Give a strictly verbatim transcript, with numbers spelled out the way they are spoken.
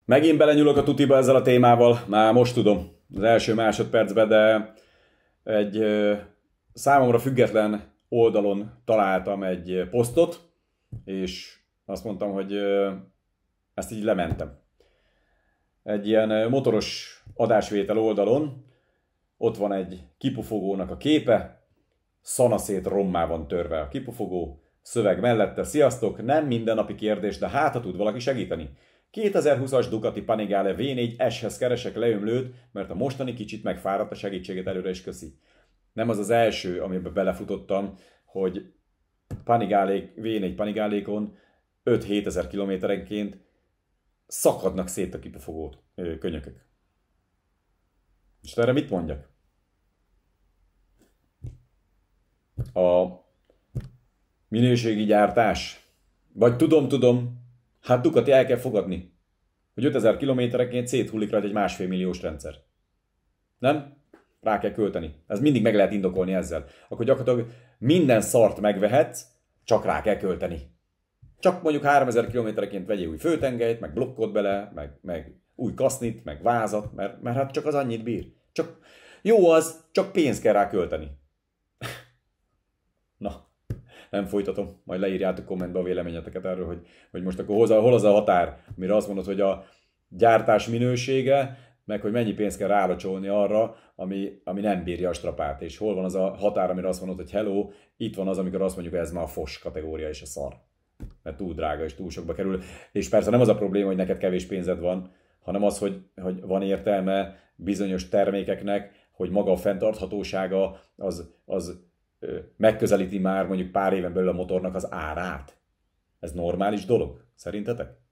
Megint belenyúlok a tutiba ezzel a témával, már most tudom, az első másodpercben, de egy ö, számomra független oldalon találtam egy posztot, és azt mondtam, hogy ö, ezt így lementem. Egy ilyen ö, motoros adásvétel oldalon ott van egy kipufogónak a képe, szanaszét rommá van törve a kipufogó, szöveg mellette: sziasztok, nem mindennapi kérdés, de hát ha tud valaki segíteni. kétezer-húszas Ducati Panigale vé négy S-hez keresek leömlőt, mert a mostani kicsit megfáradt, a segítséget előre is köszi. Nem az az első, amiben belefutottam, hogy Panigale, vé négy Panigalékon öt-hét ezer kilométerenként szakadnak szét a kipufogó könyökök. És erre mit mondjak? A minőségi gyártás? Vagy tudom, tudom, hát Ducati el kell fogadni, hogy ötezer kilométerenként széthullik rajta egy másfél milliós rendszer. Nem? Rá kell költeni. Ez mindig meg lehet indokolni ezzel. Akkor gyakorlatilag minden szart megvehetsz, csak rá kell költeni. Csak mondjuk háromezer kilométerenként vegyél új főtengelyt, meg blokkot bele, meg, meg új kasznit, meg vázat, mert, mert hát csak az annyit bír. Csak jó az, csak pénzt kell rá költeni. Na, nem folytatom, majd leírjátok kommentbe a véleményeteket erről, hogy, hogy most akkor hol, hol az a határ, amire azt mondod, hogy a gyártás minősége, meg hogy mennyi pénzt kell rálocsolni arra, ami, ami nem bírja a strapát, és hol van az a határ, amire azt mondod, hogy hello, itt van az, amikor azt mondjuk, hogy ez már a fos kategória és a szar. Mert túl drága és túl sokba kerül. És persze nem az a probléma, hogy neked kevés pénzed van, hanem az, hogy, hogy van értelme bizonyos termékeknek, hogy maga a fenntarthatósága az, az ö, megközelíti már mondjuk pár éven belül a motornak az árát. Ez normális dolog, szerintetek?